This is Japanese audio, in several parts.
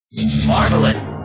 Marvelous!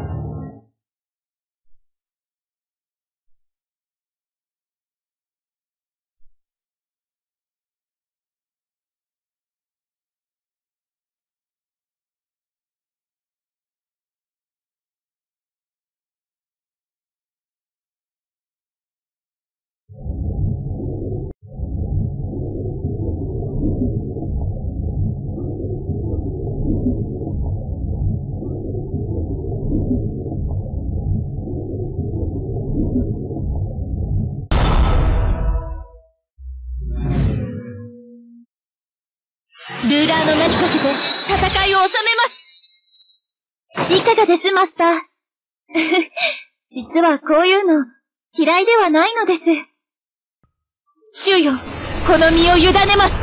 ルーラーの名にかけて戦いを収めます。いかがです、マスター。実はこういうの嫌いではないのです。主よ、この身を委ねます。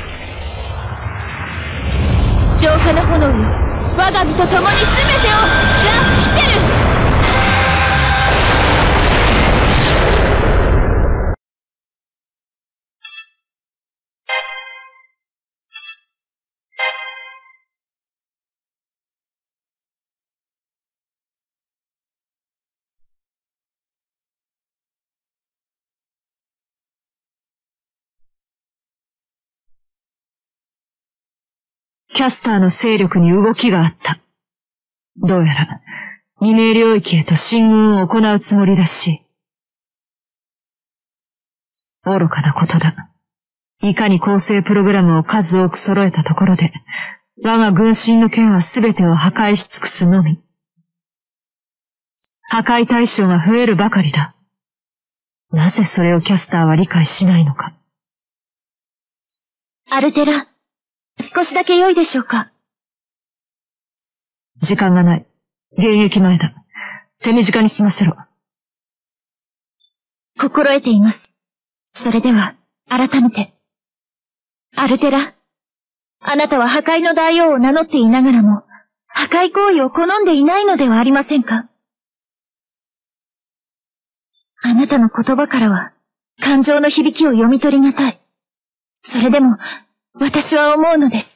浄化の炎よ、我が身と共に全てをラ・キセル。 キャスターの勢力に動きがあった。どうやら、未明領域へと進軍を行うつもりらしい。愚かなことだ。いかに構成プログラムを数多く揃えたところで、我が軍神の剣は全てを破壊し尽くすのみ。破壊対象が増えるばかりだ。なぜそれをキャスターは理解しないのか。 アルテラ、少しだけ良いでしょうか。 時間がない。迎撃前だ。手短に済ませろ。 心得ています。それでは、改めて。アルテラ、あなたは破壊の大王を名乗っていながらも、破壊行為を好んでいないのではありませんか。あなたの言葉からは、感情の響きを読み取りがたい。それでも、私は思うのです。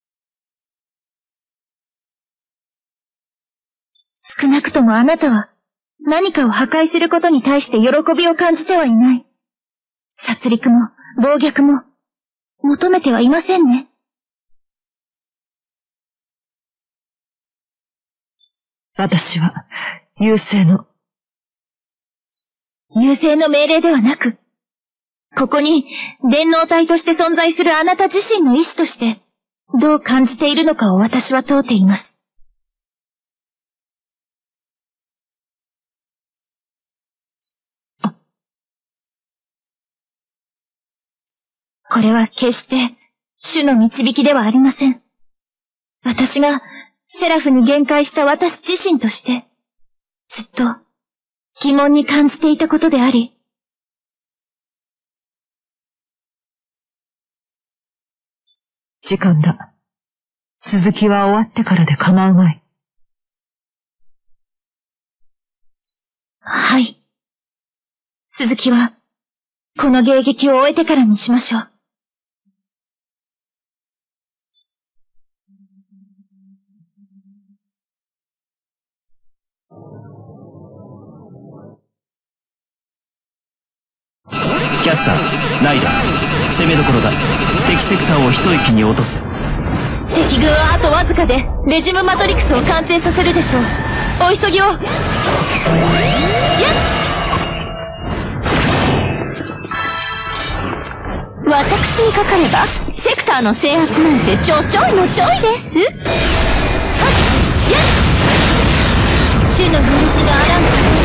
少なくともあなたは何かを破壊することに対して喜びを感じてはいない。殺戮も暴虐も求めてはいませんね。 私は優勢の命令ではなく、ここに電脳体として存在するあなた自身の意志として、どう感じているのかを私は問うています。これは決して主の導きではありません。私がセラフに限界した私自身として、ずっと疑問に感じていたことであり、 時間だ。続きは終わってからで構うまい。 はい。続きは、この迎撃を終えてからにしましょう。 キャスター、ライダー、攻めどころだ。敵セクターを一息に落とす。 敵軍はあとわずかでレジムマトリクスを完成させるでしょう。お急ぎを。私にかかればセクターの制圧なんてちょいのちょいです。主の分子があらん。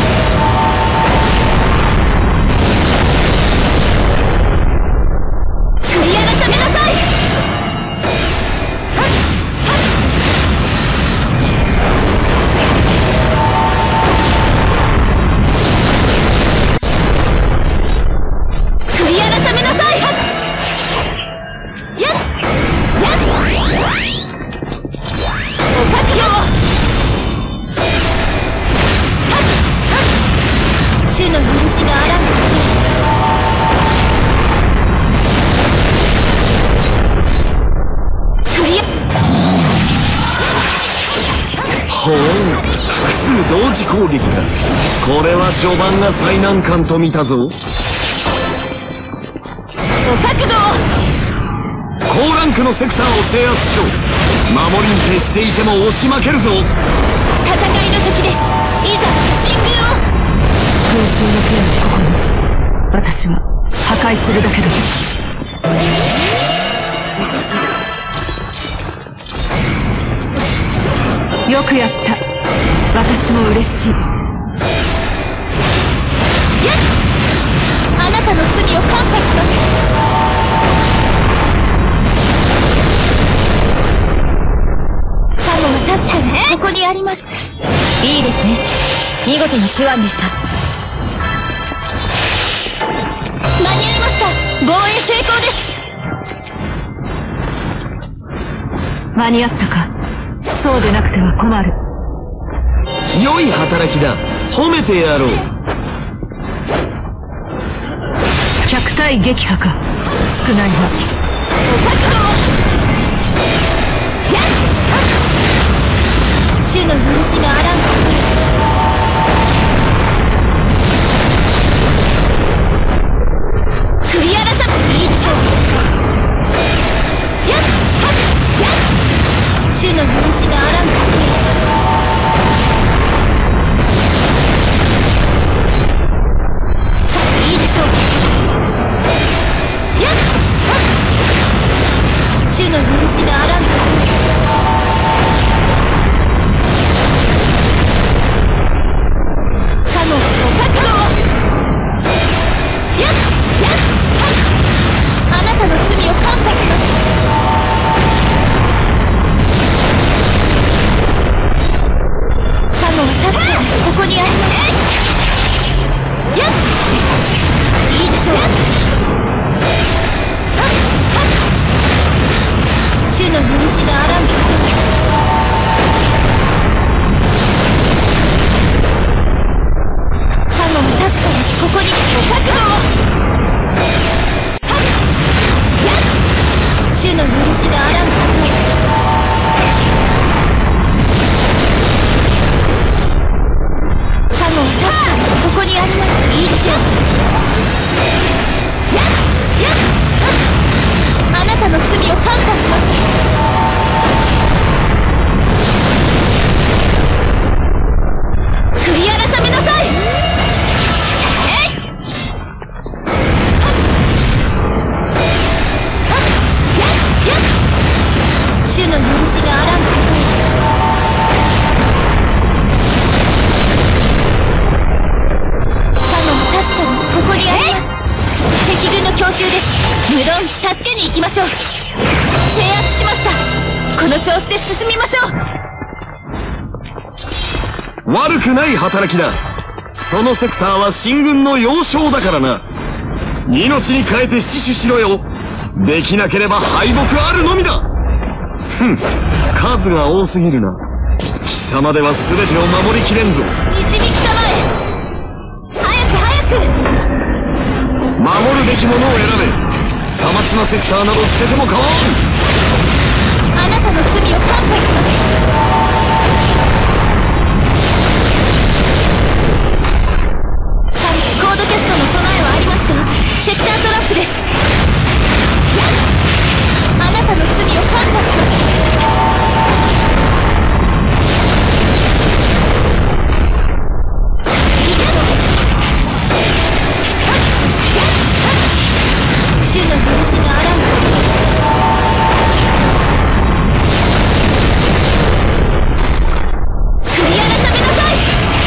ほう、複数同時攻撃だ。これは序盤が最難関と見たぞ。 お角度。 高ランクのセクターを制圧しろ。守りに徹していても押し負けるぞ。 戦いの時です。いざ進軍を。 群衆の剣をここに。私は破壊するだけだ。よくやった。私も嬉しい。 あなたの罪を看破します。カモは確かにここにあります。いいですね。見事な手腕でした。間に合いました。防衛成功です。 間に合ったか。そうでなくては困る。 良い働きだ。褒めてやろう。 100体撃破か。少ないわ。 お角度。主の許しがあらん。悔い改めていいでしょう。主の許しがあらん。いいでしょう。主の許しがあらん。カモお角度。あなたの罪を看破します。カモは確かにここにあります。いいでしょう。主の許しがあらん。カモは確かにここにお角度を。主の許しがあらん。カモは確かにここにあります。いいでしょう。あなたの罪を看破します。悔い改めなさい。主の許しがあらん。カモは確かにここにあります。敵軍の強襲です。無論助けに行きましょう。制圧しました。この調子で進みましょう。 悪くない働きだ。そのセクターは秦軍の要衝だからな。命に代えて死守しろよ。できなければ敗北あるのみだ。数が多すぎるな。貴様では全てを守りきれんぞ。 一撃様へ。早く。 守るべきものを選べ。さまつなセクターなど捨てても構わん。 あなたの罪を看破します。コードキャストの備えはありますか。セクタートラップです。あなたの罪を看破します。いいでしょう。主の許しがあらん。悔い改めなさい。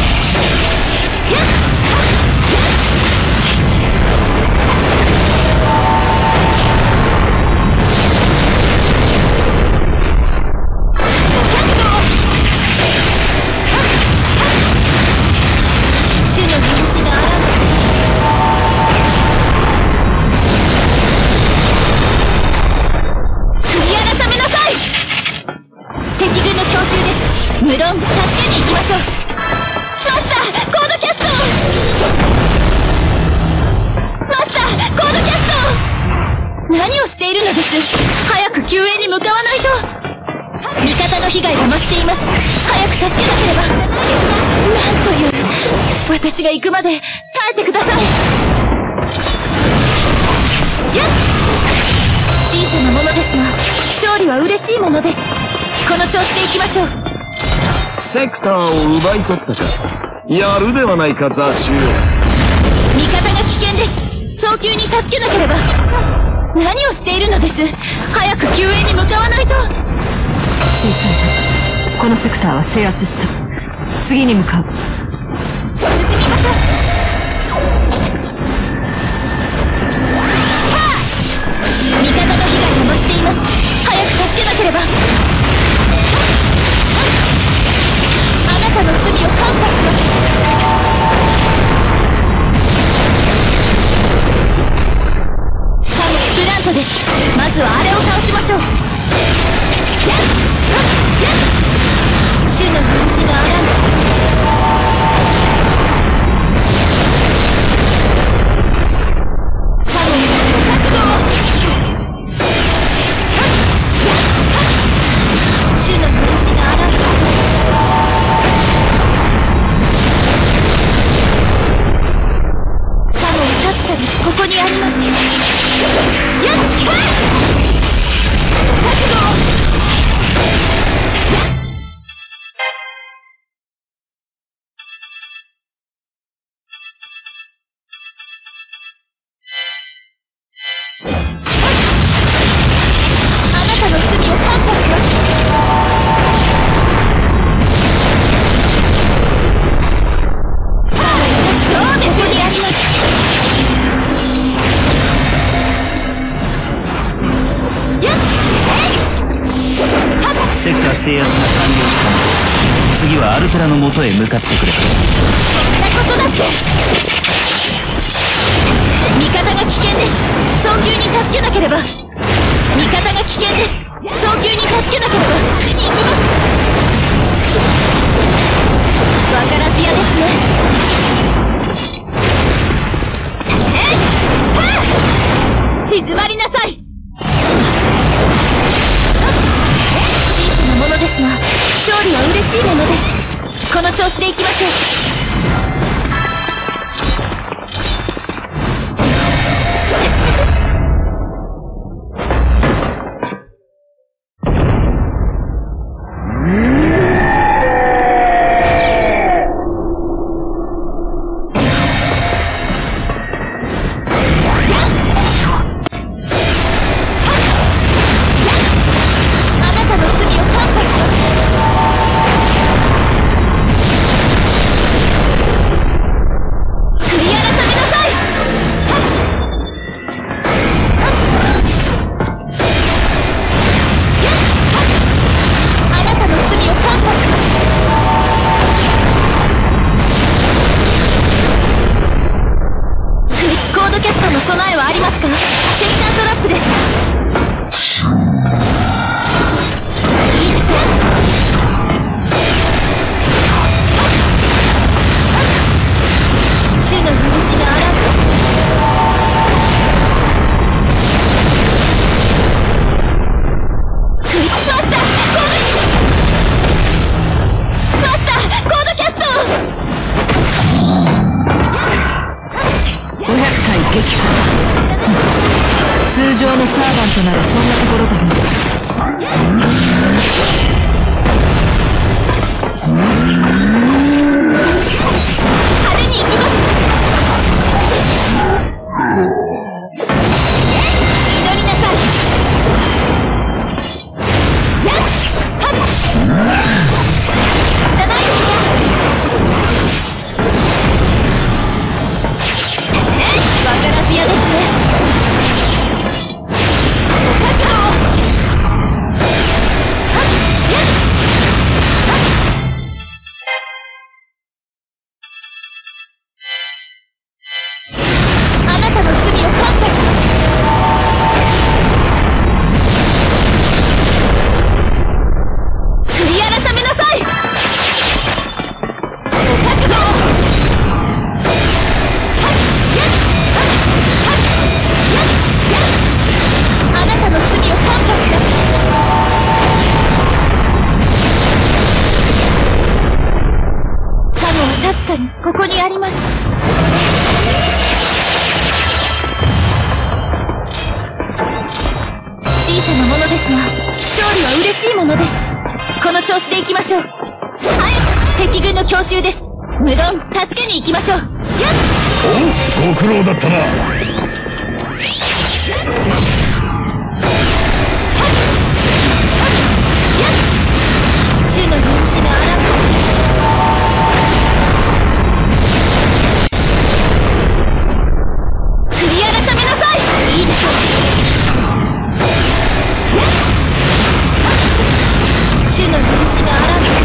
無論助けに行きましょう。マスターコードキャスト。マスターコードキャスト。何をしているのです。早く救援に向かわないと。味方の被害が増しています。早く助け私が行くまで耐えてください。やっ！小さなものですが、勝利は嬉しいものです。この調子で行きましょう。 セクターを奪い取ったか。やるではないか、雑種よ。 味方が危険です。早急に助けなければ。何をしているのです。早く救援に向かわないと。 小さいとこのセクターは制圧した。次に向かう。 進みましょう。味方の被害が増しています。早く助けなければ。あなたの罪を看破します。プラントです。まずはあれを倒しましょう。主の拳が荒む。主の拳が荒む。確かにここにあります。やったー！覚悟！あなたの罪を看破します。私ここにあります。 セクター制圧が完了したので、次はアルテラの元へ向かってくれ。 そんなことだって。味方が危険です。早急に助けなければ。味方が危険です。早急に助けなければ。行きます。わからずやですね。静まりなさい。ものですが、勝利は嬉しいものです。この調子でいきましょう。備えはありますか？セクタートラップです。いいでしょう。主の拳が荒く。クイックファスターコードキャスト500体撃破。通常のサーバントならそんなところだろう。派手に行きます。祈りなさい。やっはっ汚いわからずやですね。覚悟！ 確かにここにあります。小さなものですが勝利は嬉しいものです。この調子で行きましょう。はい、敵軍の強襲です。無論助けに行きましょう。やっおう、ご苦労だったな。 主の勇士が現れ悔い改めなさい。いいでしょう。主の勇士が現れ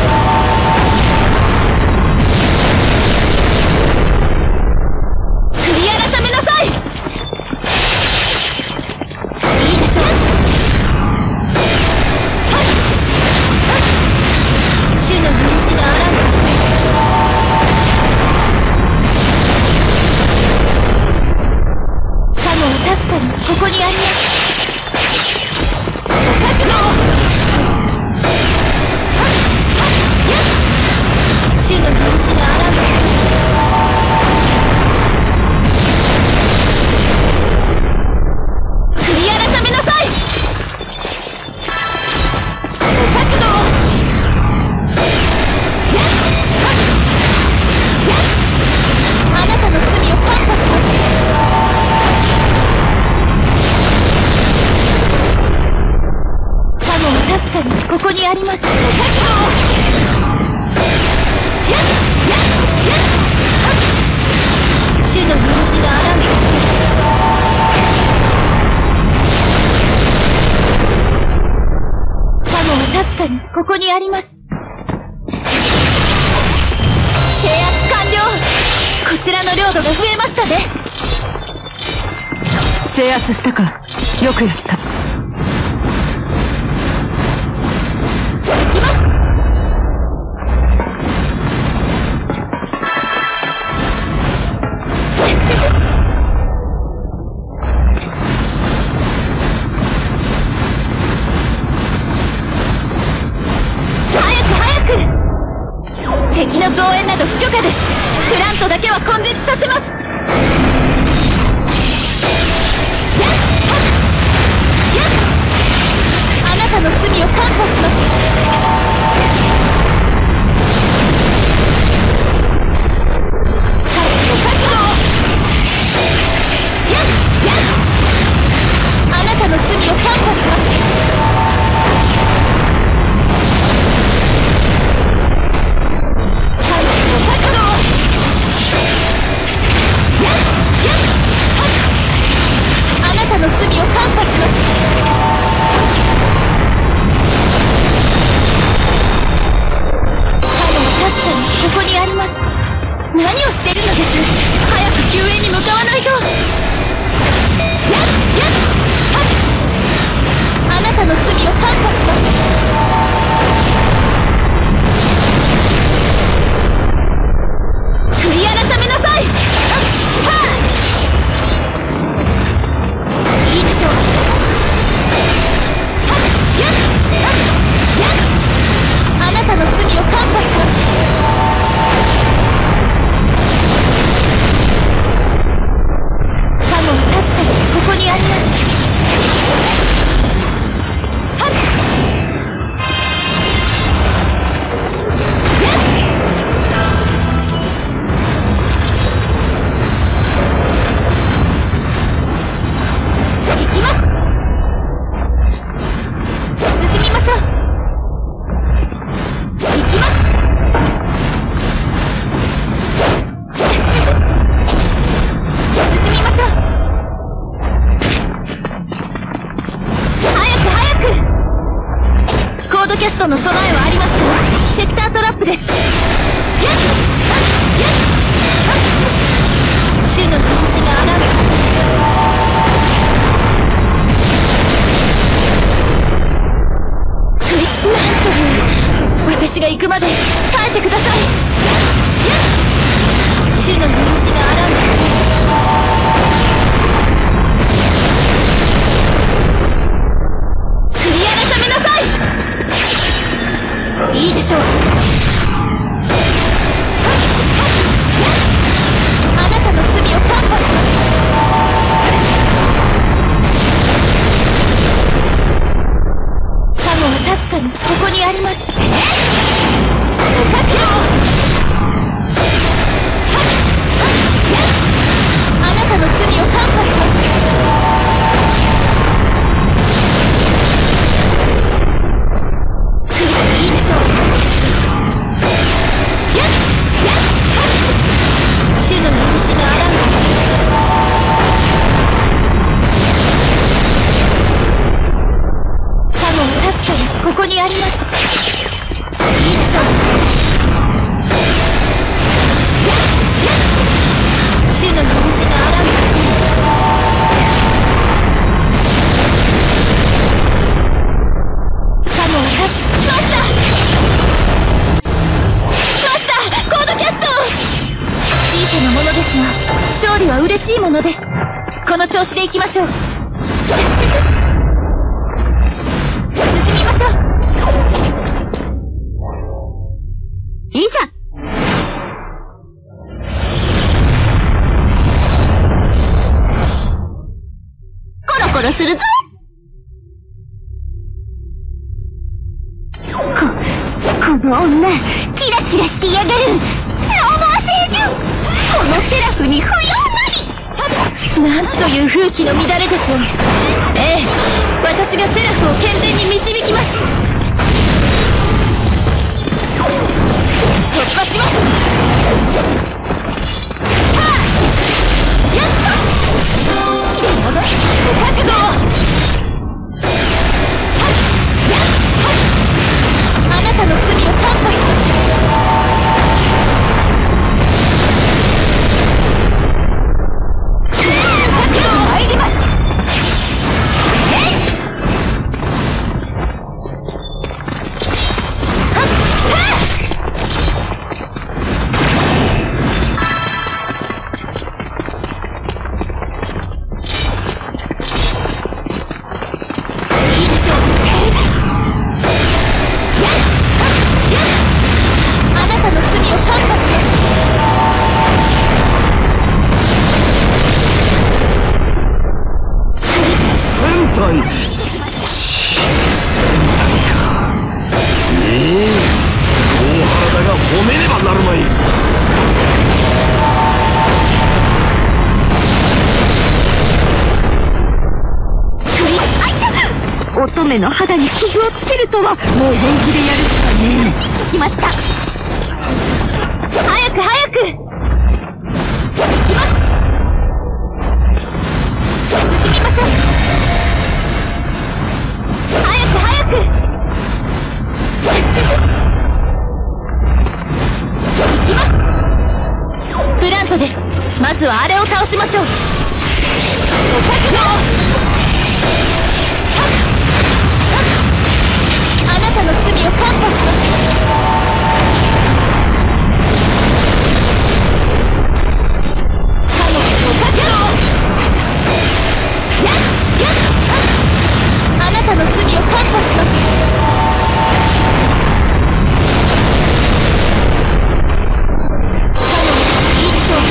悔い改めなさい。いいでしょう。主の勇士が現れカモは確かにここにあります。ご覚悟を。主の勇士が現れ悔い改めなさい。ご覚悟を。あなたの罪を看破します。カモは確かにここにあります。ご覚悟を。主の勇士が現れカモは確かにここにあります。制圧完了。こちらの領土が増えましたね。 制圧したか。よくやった。 行きます。敵の増援など不許可です。プラントだけは根絶させます。あなたの罪を看破します。ご覚悟を。あなたの罪を看破します。あなたの罪を看破します。カモは確かにここにあります。何をしてるのです。早く救援に向かわないと。あなたの罪を看破します。悔い改めなさい。いいでしょう。あなたの罪を看破します。カモは確かにここにあります。キャストの備えはありますか。セクタートラップです。主の拳が現れなんという。私が行くまで耐えてください。主の拳が現れいいでしょう。 は嬉しいものです。この調子で行きましょう。進みましょう。いざ。コロコロするぞ。この女、キラキラしてやがる。ノーバー星人、このセラフに不要なり。なんという風紀の乱れでしょう。ええ、私がセラフを健全に導きます。突破します。さあ、やっと出戻りご覚悟を。あなたの罪を看破します。参ります。いいでしょう。あなたの罪を看破します。 戦隊。戦隊か。大原だが褒めねばなるまい。 乙女の肌に傷をつけるとは、もう本気でやるしかねえ。来ました。早く早く。行きます。進みましょう。早く早く。行きます。プラントです。まずはあれを倒しましょう。ご覚悟を。あなたの罪を看破します。あなたの罪を看破します。いいでしょう。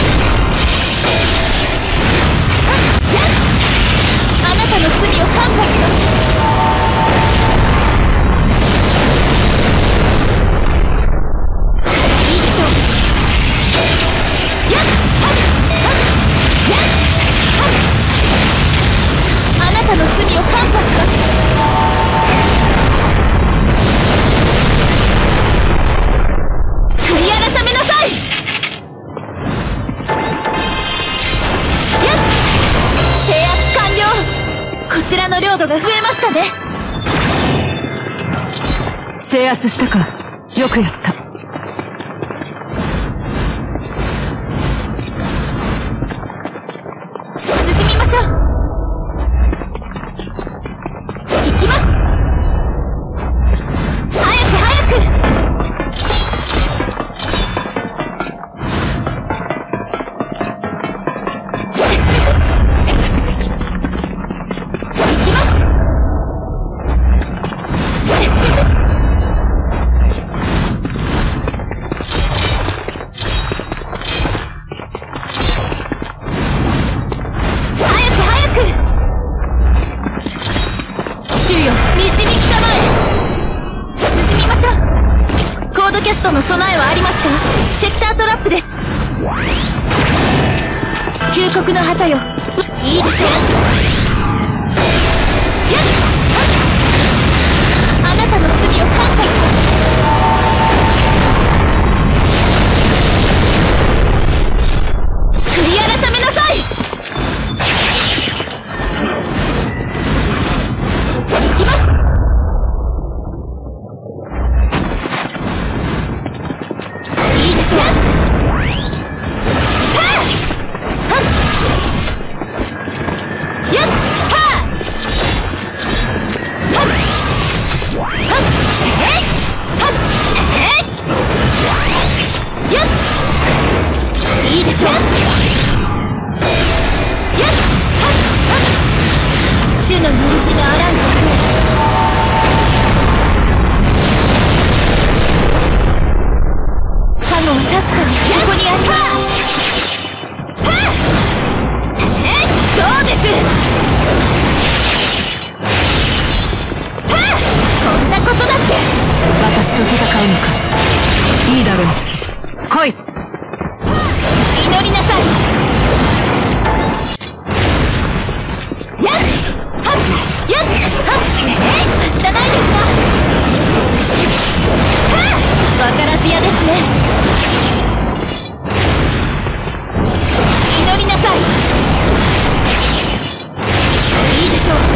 あなたの罪を看破します。あなたの罪を看破します。悔い改めなさい。制圧完了。こちらの領土が増えましたね。 制圧したか。よくやった。 進みましょう。行きます。早く早く。行きます。キャストの備えはありますか？セクタートラップです。旧国の旗よ、いいでしょう。あなたの罪を看破します。悔い改めなさい。行きます。いいでしょう。 確かにここにあります。そうです。こんなことだって。 私と戦うのか。いいだろう。来い。 祈りなさい。やっはっやっはっはしたないですか。わからずやですね。祈りなさい。いいでしょう。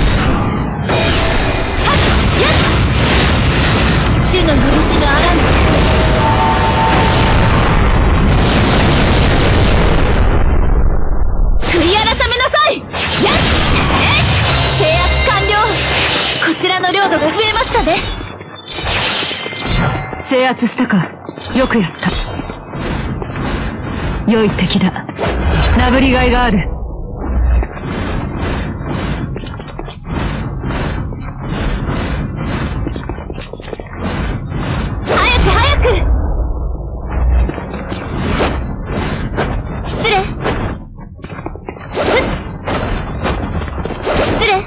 はっやっ主の許しがあらぬ。悔い改めなさい。やっ制圧完了。こちらの領土が増えましたね。 制圧したか。よくやった。良い敵だ。なぶりがいがある。 早く早く。失礼。失礼。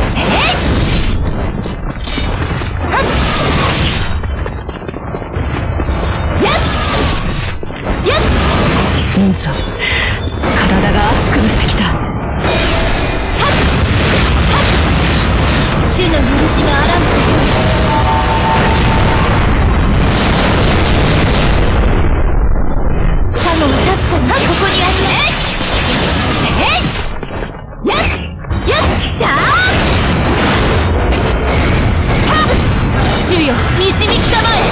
いいぞ。体が熱くなってきた。 主の許しがあらぬ。カモは確かにここにあります。やっやっやっ主よ導きたまえ。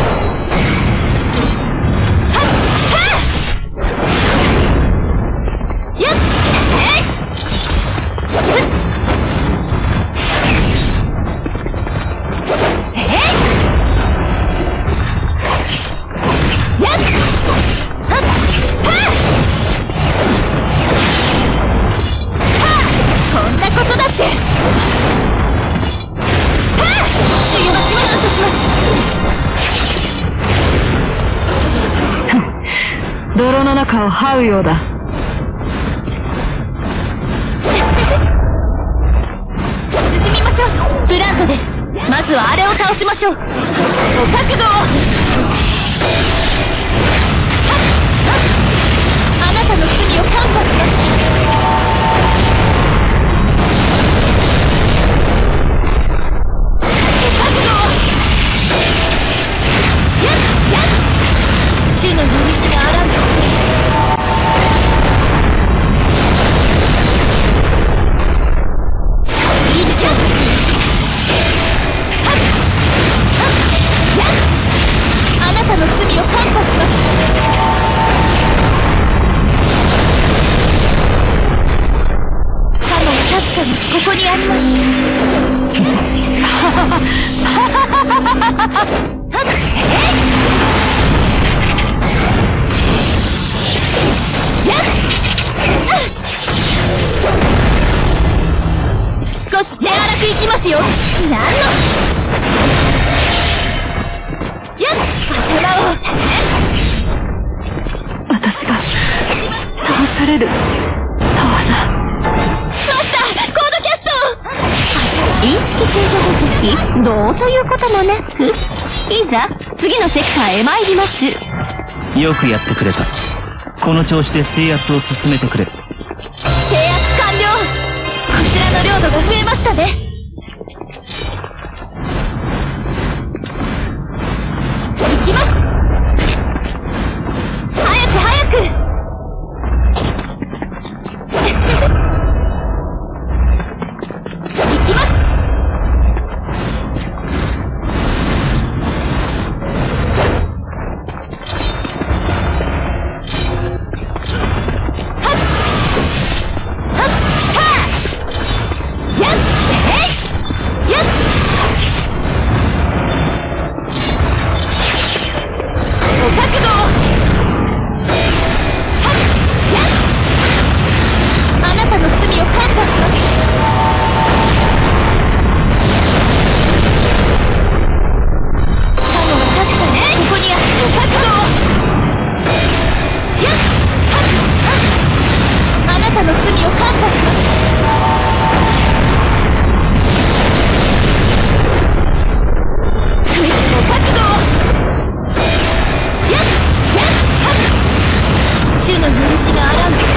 泥の中を這うようだ。 進みましょう。ブラントです。まずはあれを倒しましょう。お覚悟を。あなたの罪を看破します。主の許しがあらぬ。いいでしょう。あなたの罪を看破します。カモは確かにここにあります。少し手荒くいきますよ。何のやっ頭を。 私が倒されるとはな。 マスターコードキャスト。インチキ聖書の時どうということもなく、いざ次のセクターへ参ります。 よくやってくれた。この調子で制圧を進めてくれ。 制圧完了。こちらの領土が増えましたね。行きます。早く早く。行きます。 しがあらぬ。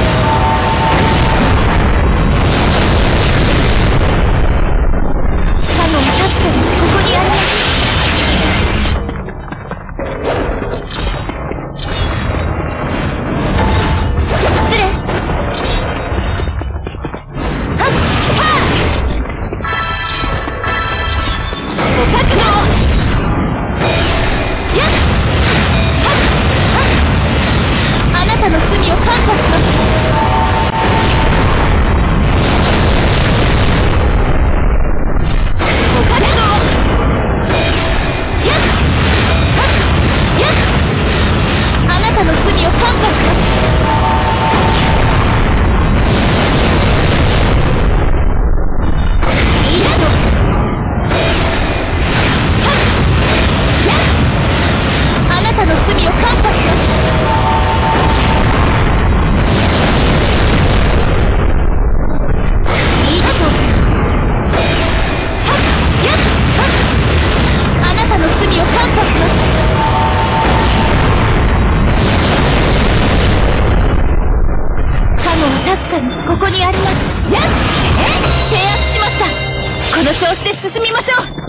かの確かにここにあります。失礼。はっはっご覚悟。やっはっはっあなたの罪を看破します。ご覚悟。やっはっやっあなたの罪を看破します。いいでしょう。はっやっあなたの罪を看破します。いいでしょう。はっやっはっあなたの罪を看破します。カモは確かにここにあります。やっ制圧しました。この調子で進みましょう。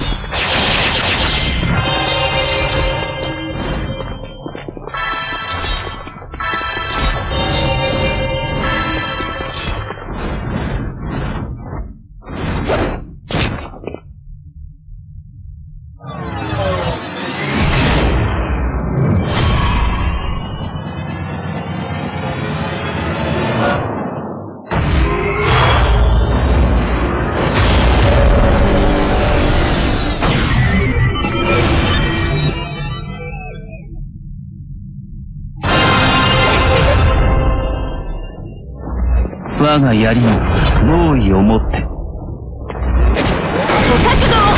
我が槍の猛威をもって。 ご覚悟を。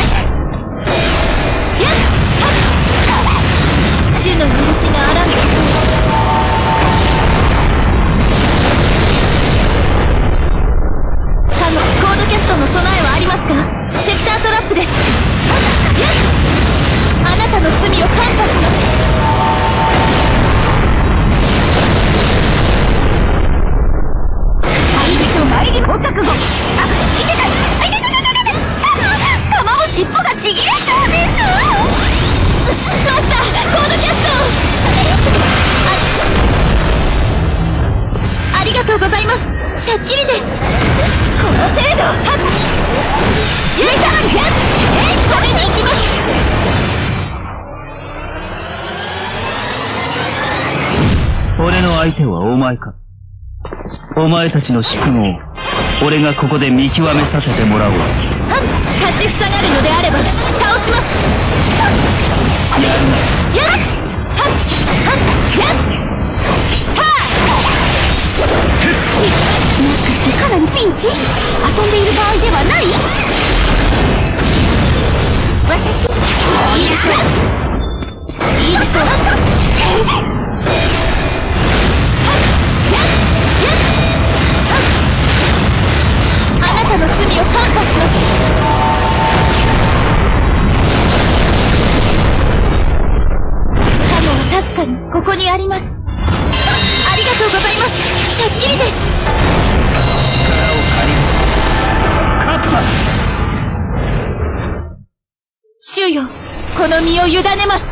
やっはっ主の許しがあらぬ。カモ、コードキャストの備えはありますか？セクタートラップです。やっあなたの罪を看破します。ご覚悟。あ、いてた。いてた。カモも尻尾がちぎれそうです。マスター、コードキャスト。ありがとうございます。しゃっきりです。この程度。はっゆいさん、止めに行きます。 俺の相手はお前か。お前たちの宿業を俺がここで見極めさせてもらおう。 はっ立ちふさがるのであれば倒します。やっはっはっやっさあもしかしてかなりピンチ？遊んでいる場合ではない？私いいでしょう。いいでしょう。あなたの罪を看破します。カモは確かにここにあります。ありがとうございます。しゃっきりです。 力を借りるぞ。カッパ。 主よ、この身を委ねます。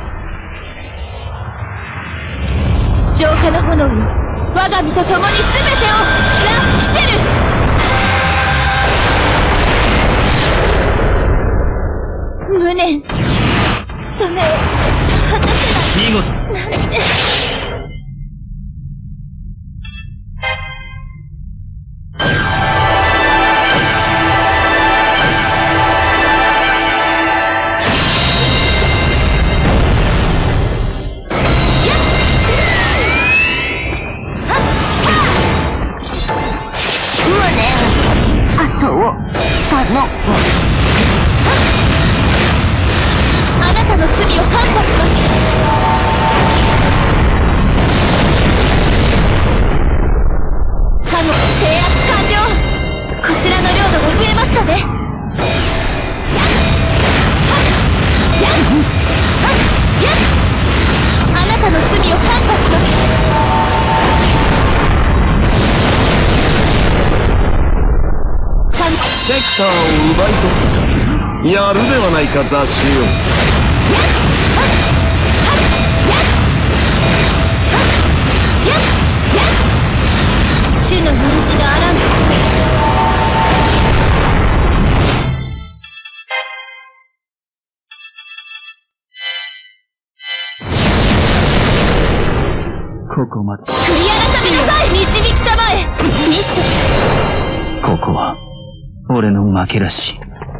浄化の炎に我が身と共に全てをラッキセル。無念、務めを果たせない。 見事。 なんて。 後を頼む。 あなたの罪を看破セクターを奪い取った。やるではないか、雑種よ。 主の許しがあらん。 ここまで。 繰り上がってなさい。導きたまえ。ミッション。 ここは、俺の負けらしい。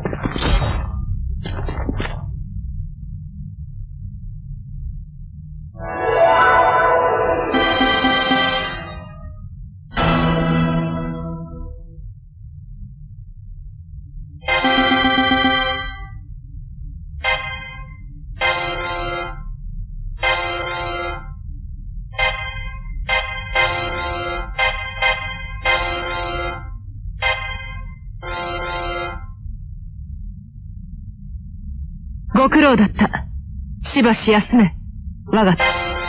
ご苦労だった。しばし休め。我が。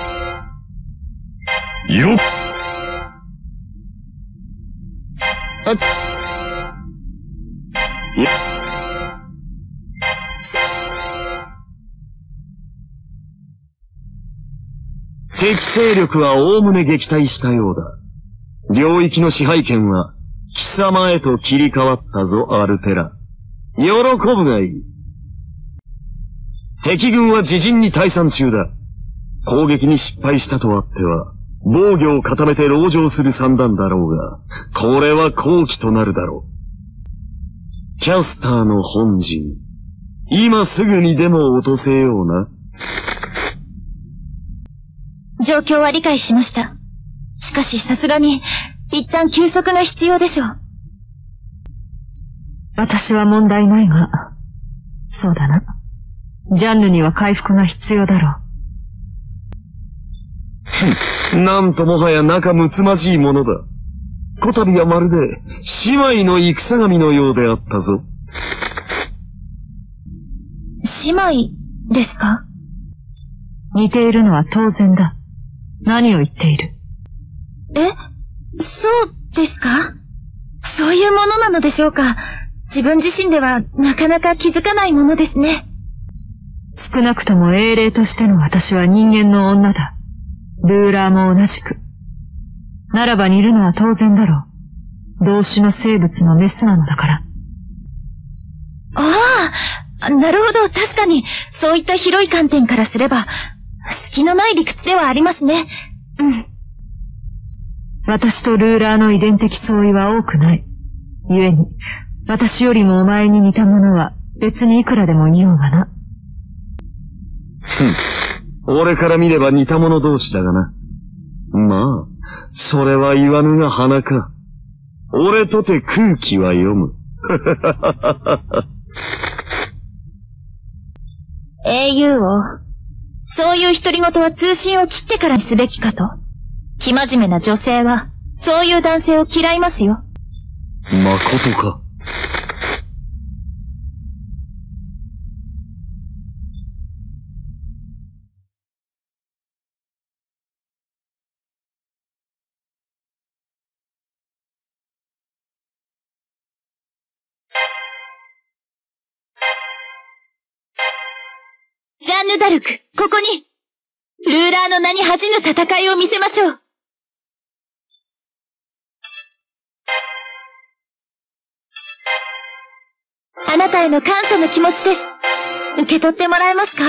よっ。敵勢力はおおむね撃退したようだ。領域の支配権は貴様へと切り替わったぞ、アルテラ。喜ぶがいい。敵軍は自陣に退散中だ。攻撃に失敗したとあっては、防御を固めて籠城する算段だろうが、これは好機となるだろう。キャスターの本陣、今すぐにでも落とせような。 状況は理解しました。しかしさすがに、一旦休息が必要でしょう。 私は問題ないが、そうだな。ジャンヌには回復が必要だろう。なんともはや仲睦まじいものだ。こたびはまるで姉妹の戦神のようであったぞ。 姉妹ですか？ 似ているのは当然だ。何を言っている？ そうですか？そういうものなのでしょうか？自分自身ではなかなか気づかないものですね。 少なくとも英霊としての私は人間の女だ。ルーラーも同じく。ならば似るのは当然だろう。同種の生物のメスなのだから。 ああ、なるほど、確かに、そういった広い観点からすれば、隙のない理屈ではありますね。うん。 私とルーラーの遺伝的相違は多くない。故に、私よりもお前に似たものは別にいくらでもいようがな。 俺から見れば似た者同士だがな。まあ、それは言わぬが花か。俺とて空気は読む。 英雄王、そういう独り言は通信を切ってからにすべきかと。生真面目な女性は、そういう男性を嫌いますよ。 まことか。 ジャンヌ・ダルク、ここに、ルーラーの名に恥じぬ戦いを見せましょう。あなたへの感謝の気持ちです。受け取ってもらえますか？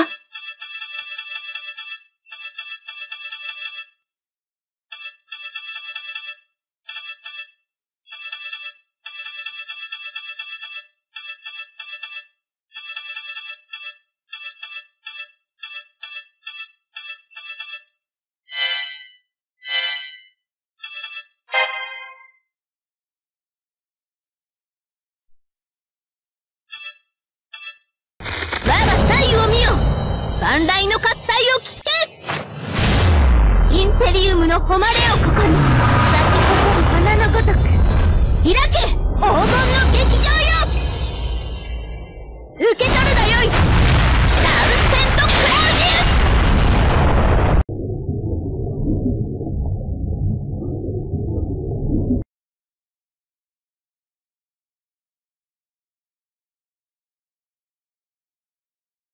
万来の喝采を聞け！インペリウムの誉れをここに咲き誇る花のごとく。